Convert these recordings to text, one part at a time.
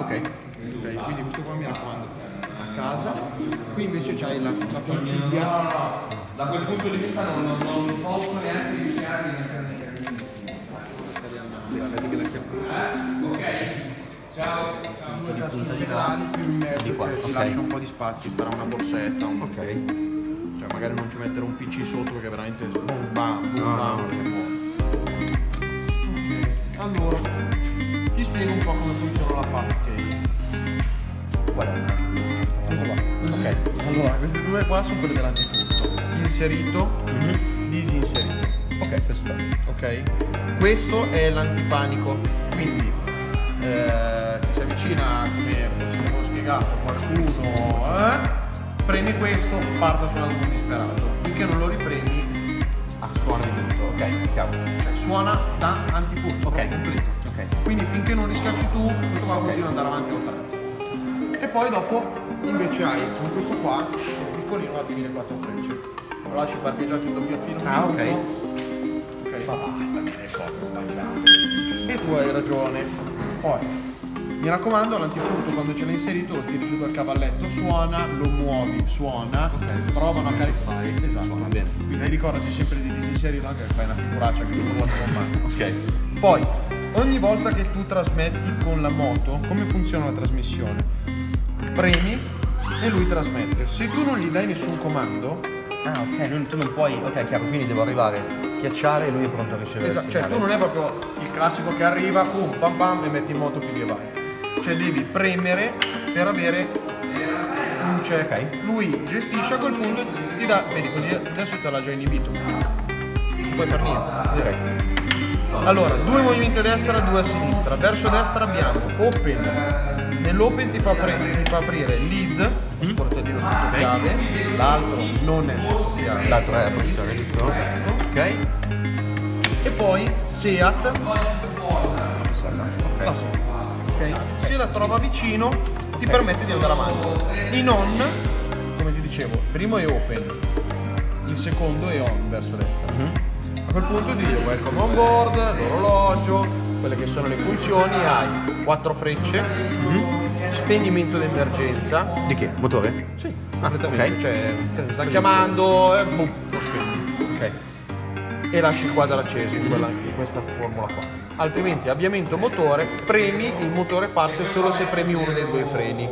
ok. Quindi questo qua mi raccomando a casa. Qui invece c'hai la conchiglia. Da quel punto di vista non posso neanche rischiare di mettere nei cammini. Vedi che da che Ok, ciao. i tasti pedali più in mezzo, ti lascia un po' di spazio, ci starà una borsetta. Ok. Cioè magari non ci mettere un PC sotto perché veramente boom bam. Ok, allora ti spiego un po' come funziona la fast key. Qual è? Questo qua. Ok, allora queste due qua sono quelle dell'antifurto. Inserito, disinserito. Ok, stesso tasto. Ok? Questo è l'antipanico, quindi ti si avvicina, come forse avevo spiegato, qualcuno, premi questo, parta su un album disperato. Finché non lo ripremi, Suona di tutto, ok, chiaro. cioè suona da antifurto, Ok. completo. Ok. Quindi finché non riscacci tu, questo qua continua ad andare avanti a oltranza. E poi dopo invece hai con questo qua, piccolino, la divide 4 frecce. Lo lasci parcheggiato in doppia fila. Ok. Ok. Ma basta dire le cose sbagliate. E tu hai ragione. Poi, mi raccomando, l'antifurto quando ce l'hai inserito lo tiri giù dal cavalletto, suona, lo muovi, suona, provano a caricare. Esatto. Suona bene. Quindi ricordati sempre di disinserirlo anche che fai una figuraccia che tu vuoi con mano. Ok. Poi, ogni volta che tu trasmetti con la moto, come funziona la trasmissione? Premi e lui trasmette. Se tu non gli dai nessun comando, Ah, ok, tu non puoi. Ok, chiaro, quindi devo arrivare, schiacciare e lui è pronto a ricevere il cioè segnale. tu non è proprio il classico che arriva, pum, pam pam e metti in moto più e vai. Cioè devi premere per avere un check. Ok. Lui gestisce, a quel punto ti dà, vedi così adesso te l'ha già inibito. Non puoi far niente. Ok. Allora, 2 movimenti a destra, 2 a sinistra. Verso destra abbiamo open. Nell'open ti fa aprire lead, lo sportellino sotto chiave, l'altro non è sotto chiave. L'altro è la posizione, giusto? Ok. E poi Seat, Ok. ok? Se la trova vicino ti permette di andare avanti. In on, come ti dicevo, il primo è open, il secondo è on verso destra. A quel punto ti dico welcome on board, l'orologio, quelle che sono le funzioni, hai 4 frecce, spegnimento d'emergenza. Di che? Motore? Sì, completamente, ok. cioè mi stanno chiamando e boom, lo spegni. Ok. E lasci il quadro acceso in questa formula qua. Altrimenti avviamento motore, premi, il motore parte solo se premi uno dei 2 freni.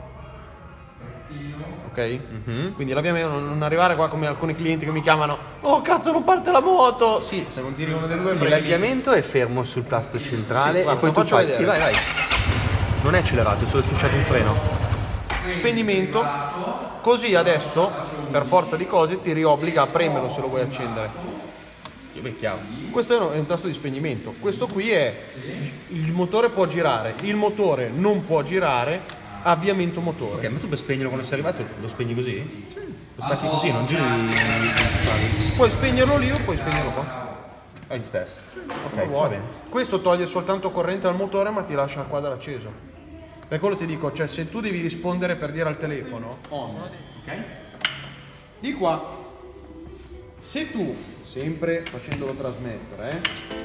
Ok? Quindi l'avviamento, non arrivare qua come alcuni clienti che mi chiamano: oh cazzo non parte la moto! Sì, se non tiri uno dei 2 Quindi freni. l'avviamento è fermo sul tasto centrale Sì, guarda, e poi lo tu faccio fai. vedere. Sì, vai. Non è accelerato, è solo schiacciato un freno. Spegnimento. Così adesso, per forza di cose, ti riobbliga a premerlo se lo vuoi accendere. Beh, chiaro. Questo è un tasto di spegnimento. Questo qui è il motore può girare, il motore non può girare, avviamento motore. Ok, ma tu per spegnerlo quando sei arrivato lo spegni così? Sì. Lo stacchi così, non giri. Puoi spegnerlo lì o puoi spegnerlo qua. È gli stessi. Ok, Come vuoi. va bene. Questo toglie soltanto corrente al motore ma ti lascia il quadro acceso. Per quello ti dico, cioè se tu devi rispondere per dire al telefono on, Ok. di qua, se tu, sempre facendolo trasmettere,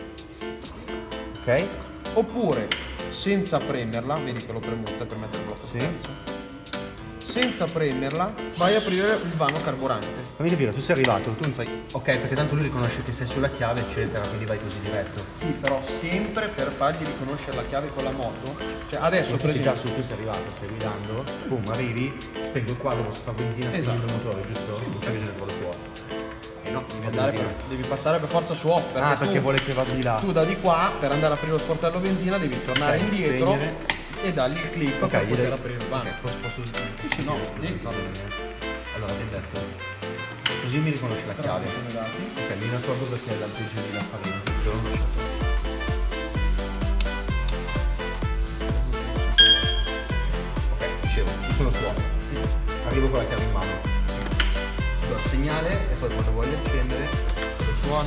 Ok. oppure senza premerla, vedi che l'ho premuta per mettere il blocco sterzo, senza premerla vai a aprire il vano carburante. Fammi capire, tu sei arrivato, tu mi fai. Ok, perché tanto lui riconosce che sei sulla chiave, eccetera, quindi vai così diretto. Sì, però sempre per fargli riconoscere la chiave con la moto, cioè adesso Tu sei per già esempio, tu sei arrivato, stai guidando, boom, arrivi, spengo il quadro, posso fare benzina, spegni il motore, giusto? Non c'è bisogno di quello fuori. E no, devi passare per forza su off, perché, perché vuole che vada di là. tu da di qua per andare a aprire lo sportello benzina devi tornare Ok, indietro spegnere. e dargli il click Ok, per gli poter dai- aprire il vano. ok, posso Sì, no, devi farlo. Allora, abbiamo detto. Così mi riconosce la chiave. Sono dati. Ok, mi accorgo perché è l'altro giro di farina, giusto? Ok, dicevo, io sono su off. Sì. Arrivo con la chiave in mano. Do il segnale e poi quando voglio accendere, vado su on.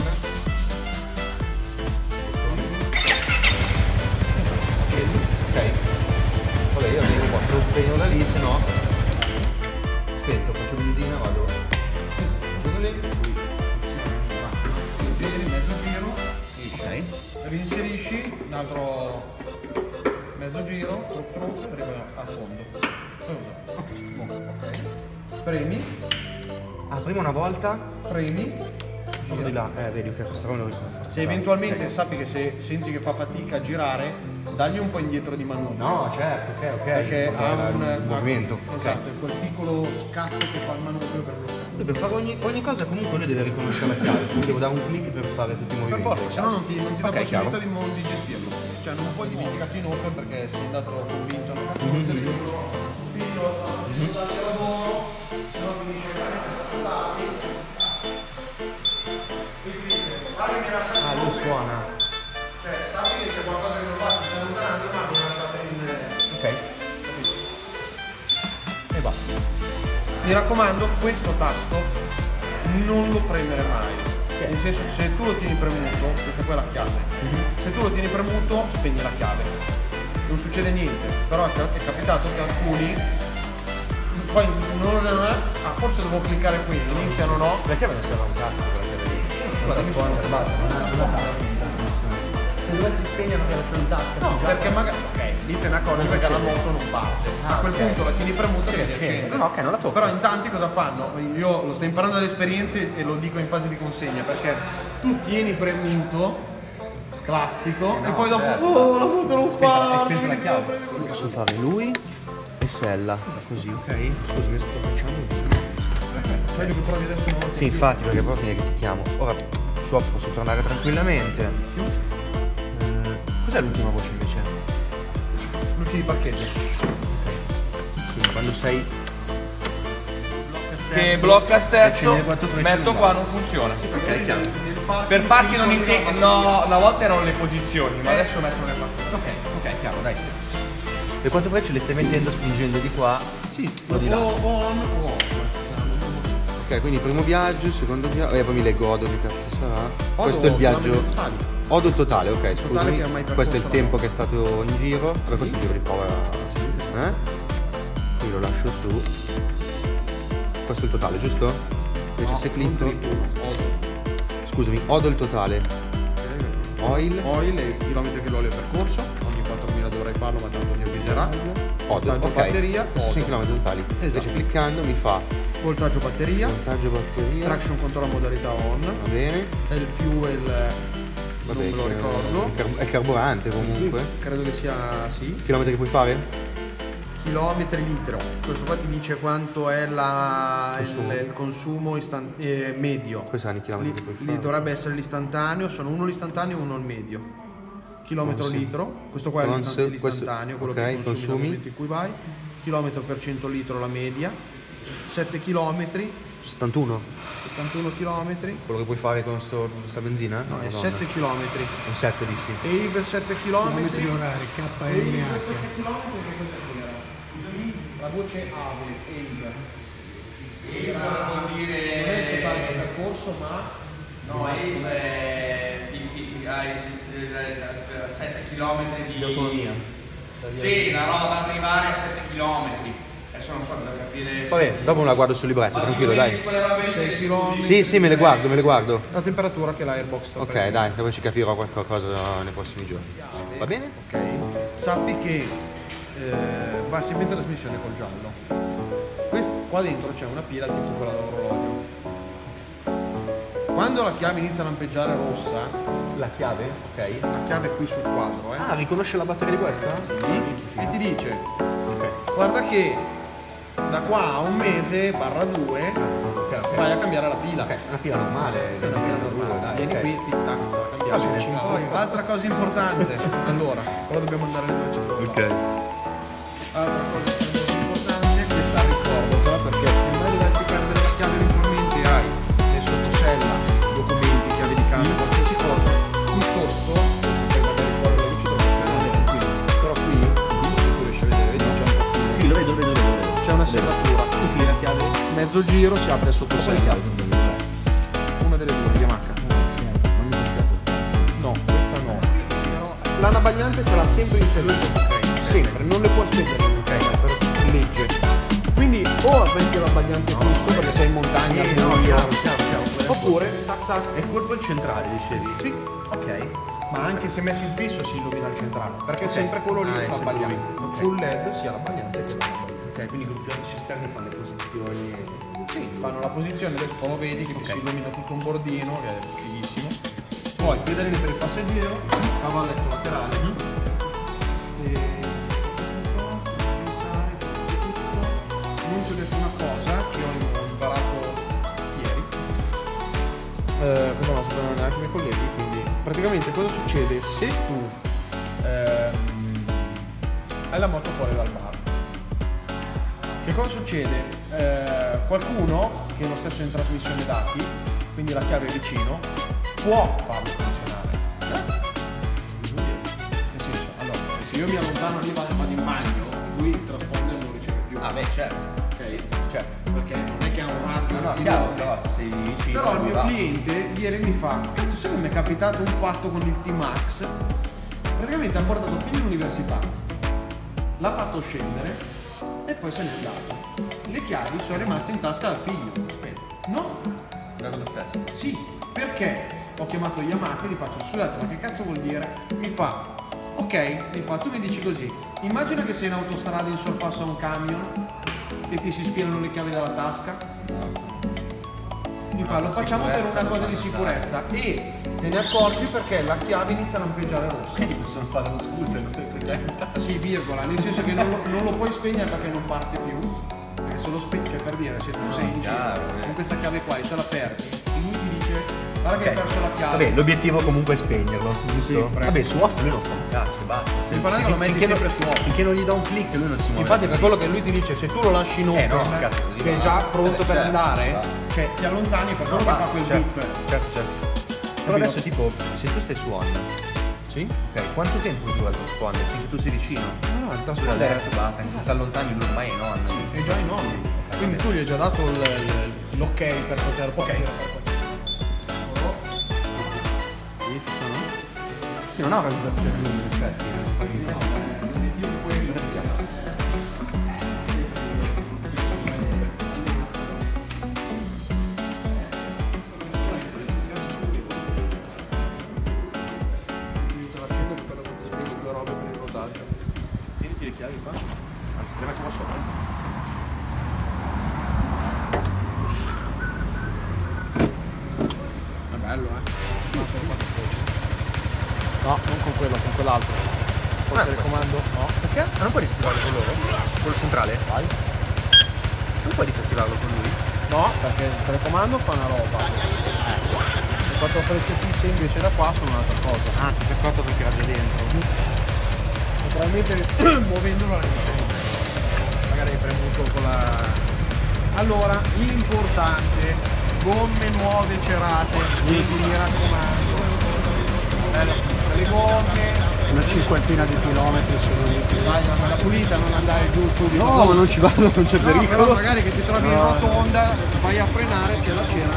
Acceso, ok. Vabbè, io arrivo qua, se lo spegno da lì, se no. Spento, faccio benzina, vado. Faccio lì, Giri, mezzo giro, ok. reinserisci un altro mezzo giro, arriva a fondo. Ok. Premi. Ah, prima una volta. Premi. Vado di là, vedi che questa roba Se eventualmente sappi che se senti che fa fatica a girare, dagli un po' indietro di manubrio. No, certo, ok. Perché ha un movimento. Esatto, quel piccolo scatto che fa il manubrio per bloccare. Per fare ogni cosa comunque lui deve riconoscere la chiave, quindi devo dare un click per fare tutti i Per movimenti. forza, se no non ti dà Ok, possibilità di gestirlo. Cioè non puoi dimenticarti in open perché sei andato convinto a non Ah, lui suona. Cioè, sappi che c'è qualcosa che non va, ti stai allontanando, ma mi lasciate in... Ok. E basta. Mi raccomando, questo tasto non lo premere mai. Nel senso che se tu lo tieni premuto, questa qua è la chiave. Se tu lo tieni premuto, spegni la chiave. Non succede niente. Però è capitato che alcuni poi forse devo cliccare qui, iniziano no. La chiave non serve a un cazzo per la chiave lì. Basta, se dovessi spegnere perché lascio il tasto. No, perché magari. Ok, lì te ne accorgi perché la moto non parte. A quel punto la tieni premuta e si accende. No, ok, non la tocco. Però in tanti cosa fanno? Io lo sto imparando dalle esperienze e lo dico in fase di consegna, perché tu tieni premuto, classico, e poi dopo la moto non parte. Spento la chiave. Posso fare lui e Sella, così, ok? Scusi, mi sto facendo. Meglio che provi adesso una volta. Sì, infatti, perché poi finire che ti chiamo. Ora posso tornare tranquillamente. Cos'è l'ultima voce invece? Luci di parcheggio. Quindi quando sei. Che blocca sterzo, Accendere quattro frecce metto non qua, va. non funziona. Ok, chiaro. Per parchi non intendo. No, una volta erano le posizioni, ma adesso mettono le parchi. Ok, chiaro, dai. Le quattro frecce le stai mettendo spingendo di qua? Sì, o di là. o on o off. Ok, quindi primo viaggio, secondo viaggio. E poi mi leggo Odo, che cazzo sarà. Odo, Questo è il viaggio. chilometri totali. Odo totale, ok, Totale scusami. che ha mai percorso Questo è il la tempo moto. che è stato in giro. Vabbè, questo è il giro di prova. Qui lo lascio su. Questo è il totale, giusto? Invece se clicco. Scusami, Odo il totale. Oil. Oil e i chilometri che l'olio è percorso. Ogni 4.000 dovrai farlo, ma tanto ti avviserà. Odo, Voltaggio ok. batteria. Questi sono i chilometri totali. Esatto. Invece cliccando mi fa Voltaggio batteria. montaggio batteria. Traction contro la modalità on. Va bene. E il fuel Vabbè, non me lo ricordo. È il carburante comunque. Credo che sia sì. Chilometri che puoi fare? Chilometri litro. Questo qua ti dice quanto è il consumo medio. Questi sono i chilometri che puoi Lì fare. dovrebbe essere l'istantaneo, sono uno l'istantaneo e uno il medio. Chilometro Sì. litro, questo qua è Questo- l'istantaneo, quello ok, che consumi nel consumi. momento in cui vai. Chilometro per 100 litro la media. 7 chilometri, 71. 71 chilometri. Quello che puoi fare con questa benzina? No, è Madonna. 7 chilometri. Un 7 dici? Ave 7 chilometri. orari, KMH. La voce Ave, Ave. Vuol Non è il totale del dire. percorso, ma No, hai 7 km di autonomia. Sì, una roba da arrivare a 7 km. Adesso non so da capire. Vabbè, dopo me la guardo sul libretto, tranquillo, dai. 6 km. Sì, sì, me le guardo. La temperatura che l'Airbox sta Ok, prendendo. dai, dopo ci capirò qualcosa nei prossimi giorni. Va bene? Ok. Sappi che va sempre in trasmissione col giallo. Qua dentro c'è una pila tipo quella d'orologio. Quando la chiave inizia a lampeggiare rossa, La chiave? Ok. la chiave è qui sul quadro, Ah, riconosce la batteria di questa? sì, e ti dice Ok. guarda che da qua a un mese barra 2 Ok. vai a cambiare la pila. Ok, una pila normale. È una pila normale, dai. vieni ok. qui, tic tac, la Va bene. cambiamo. Poi, altra cosa importante, allora, però dobbiamo andare alle 200. Ok. Altra cosa importante, questa ricordatela perché se mai dovessi perdere la chiave eventualmente hai nel sottosella, documenti, chiave di casa, qualsiasi cosa, qui sotto, poi magari fuori la luce però qui tu riesci a vedere, vedi c'è un po' Sì, lo vedo. c'è una serratura, Qui la chiave. mezzo giro si apre il sottosella, una delle due, Yamaha. No, questa no. Lana bagnante ce l'ha sempre inserita, sempre, non le può spegnere, per legge. Quindi o avventi la bagnante fisso perché sei in montagna, No, buio, chiaro. oppure tac tac. È colpo il centrale, dicevi? Sì. Ok. Ma anche se metti il fisso si illumina il centrale, perché è sempre quello lì l'abbagliante. Full LED sia l'abbagliante che l'abbagliante. Ok, quindi i gruppi ottici esterni fanno le posizioni. Sì, fanno la posizione del polo, vedi che si illumina tutto un bordino, che è fighissimo. Poi pedalini per il passeggero, cavalletto laterale. Non ti ho detto una cosa che ho imparato ieri. Cosa non sapevano neanche i miei colleghi, quindi praticamente cosa succede se tu hai la moto fuori dal bar? Che cosa succede? Qualcuno che è lo stesso in trasmissione dati, quindi la chiave è vicino, può farlo funzionare. Nel senso, allora, se io mi allontano lì vado in bagno, lui il transponder non riceve più. Ah beh, certo. Ok? Certo, perché non è che ha un radio. No, chiaro, però sei vicino. Però il mio cliente ieri mi fa, cazzo, sai che mi è capitato un fatto con il T-Max? Praticamente ha portato il figlio all'università, l'ha fatto scendere e poi se n'è andato. Le chiavi sono rimaste in tasca al figlio. Aspetta. No. Dato lo stesso. Sì, perché ho chiamato Yamaha e gli faccio, scusate, ma che cazzo vuol dire? Mi fa, ok, mi fa, tu mi dici così, immagina che sei in autostrada in sorpasso a un camion e ti si sfilano le chiavi dalla tasca. Mi fa, lo facciamo per una cosa di sicurezza e te ne accorgi perché la chiave inizia a lampeggiare rossa. Quindi possono fare lo scooter, non metto chiave. Sì, virgola, nel senso che non lo puoi spegnere perché non parte più. Perché se lo spegni, cioè per dire, se tu sei in giro con questa chiave qua e te la perdi, lui ti dice, guarda che hai perso la chiave. Vabbè, l'obiettivo comunque è spegnerlo, giusto? Sì, prego. Vabbè, su off lui non fa un cazzo, basta. Il problema è che lo metti sempre su off. Finché non gli dà un click lui non si muove. Infatti per quello che lui ti dice, se tu lo lasci in open, no, cazzo, così che è va. già pronto per Certo, andare, va. cioè ti allontani per quello che fa quel certo, beep. certo. Però adesso tipo, se tu stai su on, Sì? ok, quanto tempo dura il transponder? Finché tu sei vicino? No, il Tu transponder detto basta, anche se ti allontani lui ormai è in on. è già in on. Quindi tu gli hai già dato l'ok per poter partire. Sì, non ha una vibrazione lunga, in effetti. Tieniti le chiavi qua. Anzi, te le metto qua sopra. È bello, No, non con quello, con quell'altro. Col telecomando? No. Perché? Ah, non puoi disattivarlo con loro? Con il centrale? Vai. Non puoi disattivarlo con lui? No, perché il telecomando fa una roba. Le 4 frecce fisse invece da qua sono un'altra cosa. Ah, ti sei accorto perché era già dentro. Naturalmente muovendolo la magari hai premuto con la. Allora, l'importante, gomme nuove cerate, quindi mi raccomando. Bello, le gomme. Una cinquantina di chilometri sono lì. Vai, ma la pulita, non andare giù subito. No, ma non ci vado, non c'è No, pericolo. però magari che ti trovi in rotonda, vai a frenare, c'è la cera.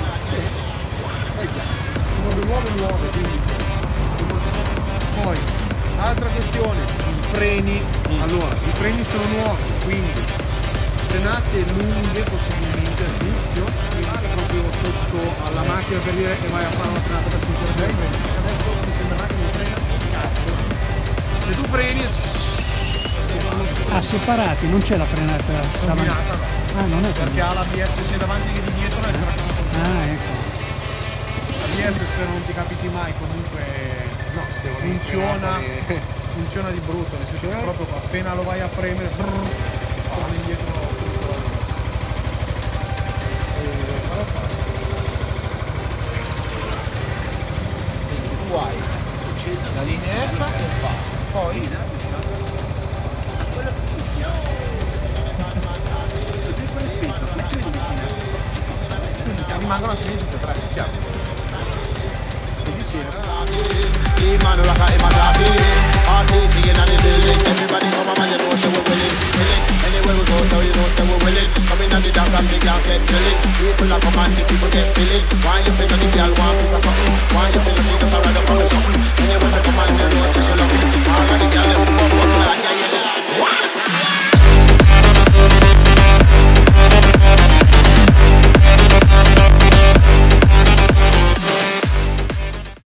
Nuove, quindi. Poi, altra questione, i freni. Allora, i freni sono nuovi, quindi frenate lunghe possibilmente all'inizio, quindi proprio sotto alla macchina per dire che vai a fare una frenata per 5 secondi. Adesso mi sembrerà che mi frena, cazzo. Se tu freni Ah, separati, non c'è la frenata davanti. combinata no. Ah, non è Perché ha l'ABS sia davanti che di dietro e il tracciato. Ah, ecco. L'ABS spero non ti capiti mai, comunque no, funziona di brutto, nel senso che proprio appena lo vai a premere torna indietro tutto. Farò fare. Quindi tu hai la lineetta e fa. Poi rimangono a finire tutte e tre, siamo. Quindi sì. Man rock a him a drop it. All things singing in the building. Everybody come on, you know so we're willing. Anywhere we go, so you know so we're willing. Coming on the dance and the girls get drilling. People are come and the people get feeling. Why you think that the girl want piece of something? Why you think that she just a ride up